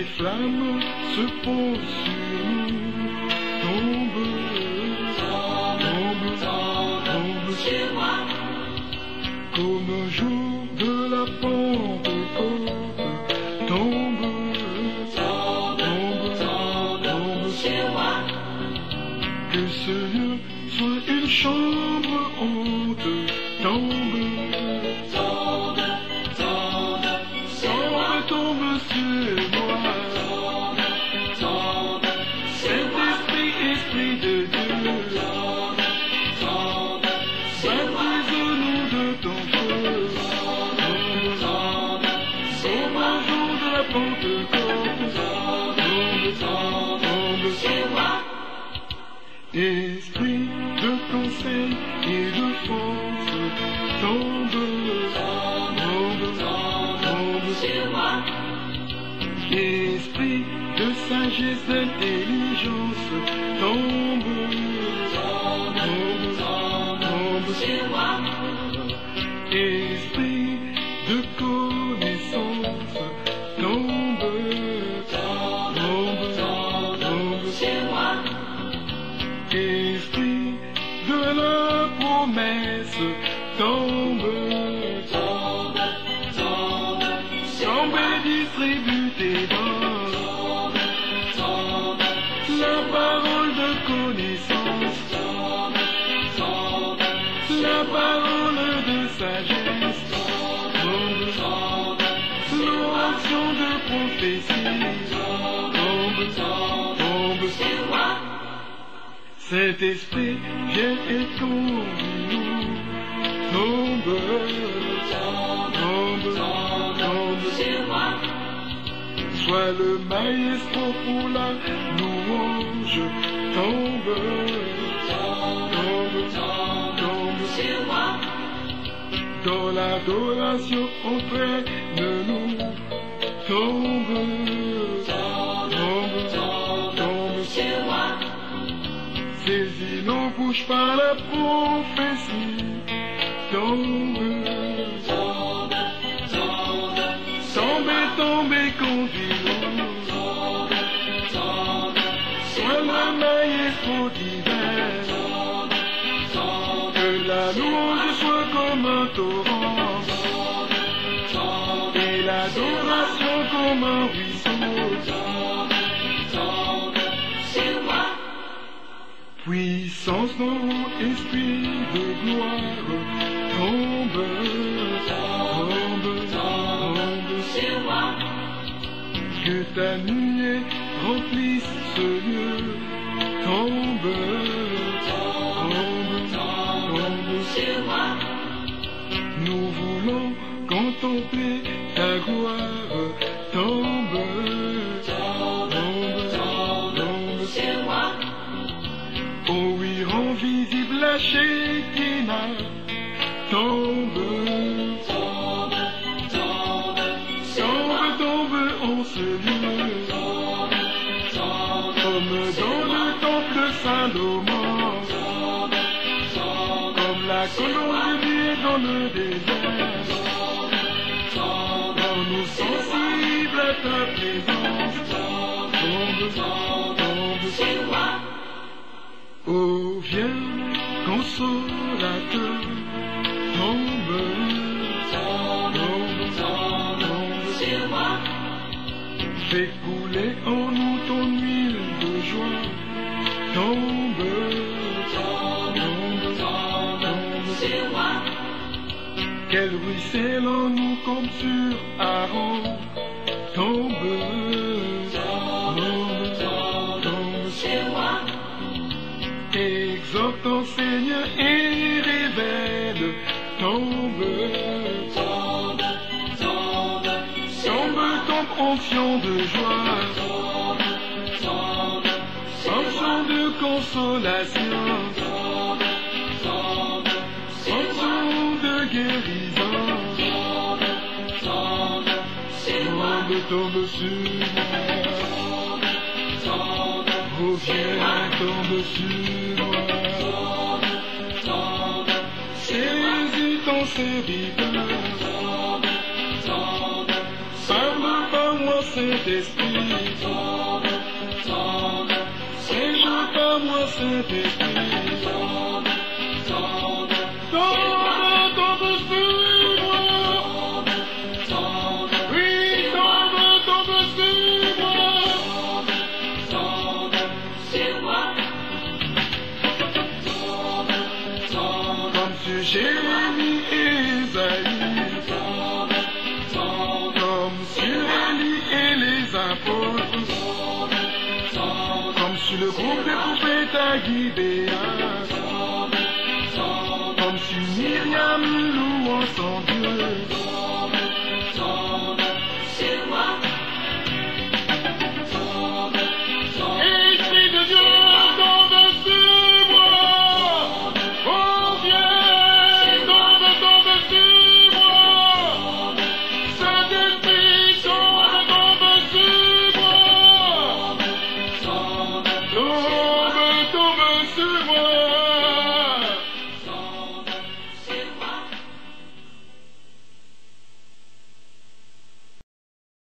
flammes se posent sur nous. Tombe, tombe, tombe sur moi. Comme au jour de la Pentecôte. Tombe, tombe, tombe sur moi. Que ce lieu soit une chambre haute. Tombe, tombe, tombe sur moi. Tombe sur moi. Tombe, tombe, Saint-Esprit, Esprit de Dieu. Tombe, tombe, baptise-nous de ton feu. Tombe, tombe, c'est moi jour de la Pentecôte. Tombe, tombe sur moi. Esprit de conseil et de force, tombe, tombe, tombe sur moi. Esprit de sagesse, d'intelligence, tombe, tombe, tombe sur moi. Esprit de connaissance, tombe, tombe, tombe sur moi. Esprit de la promesse, tombe, tombe, tombe, tombe et distribue tes dons. Tombe, tombe, la parole de connaissance, tombe, tombe, la parole de sagesse, tombe, tombe, l'onction de prophétie, tombe, tombe sur moi. Saint-Esprit, viens et conduis-nous. Tombe, tombe, tombe sur moi. Sois le maestro pour la louange. Tombe, tombe, tombe sur moi. Dans l'adoration, entraîne-nous. Tombe, tombe, tombe sur moi. Saisis nos bouches par la prophétie. Tombe, tombe, tombe, tombe, tombe, conduis-nous. Tombe, tombe, sois le maestro divin. Tombe, tombe, que la louange soit comme un torrent. Tombe, tombe, et l'adoration comme un ruisseau. Tombe, tombe, sur moi. Puissance dans esprit de gloire, tombe, tombe, tombe sur moi. Que ta nuée remplisse ce lieu, tombe, tombe, tombe sur moi. Nous voulons contempler ta gloire, tombe, tombe, tombe sur moi. Oh oui, rend visible la Shekinah. Tombe, tombe, tombe, tombe, tombe en ce lieu. Tombe, tombe, comme dans le temple de Salomon. Tombe, tombe, comme la colombe de nuit dans le désert. Tombe, tombe, rends-nous sensibles à ta présence. Tombe, tombe, tombe sur moi. Oh, viens, consolateur, tombe, tombe, tombe sur moi. Fais couler en nous ton huile de joie. Tombe, tombe, tombe sur moi. Qu'elle ruisselle en nous comme sur Aaron. Tombe, tombe, tombe sur moi. Exhorte, enseigne et révèle. Tombe, tombe, tombe, tombe, tombe, onction de joie. Tombe, tombe, onction de consolation. Tombe, tombe, onction de guérison. Tombe, tombe, tombe, tombe sur moi. Tombe, oh viens, tombe sur moi. Saisis ton serviteur. Parle par moi. Saint-Esprit. Séjourne par moi, Saint-Esprit. Tombe sur moi. Oui, tombe sur moi. Comme sur Jérémie et Isaïe. Comme sur Élie et les apôtres. Comme sur le groupe des prophètes à Gibéa. Comme sur Myriam louant son Dieu. Esprit de Dieu, tombe sur moi. Oh viens, tombe sur moi. Saint-Esprit, tombe sur moi. Tombe sur moi.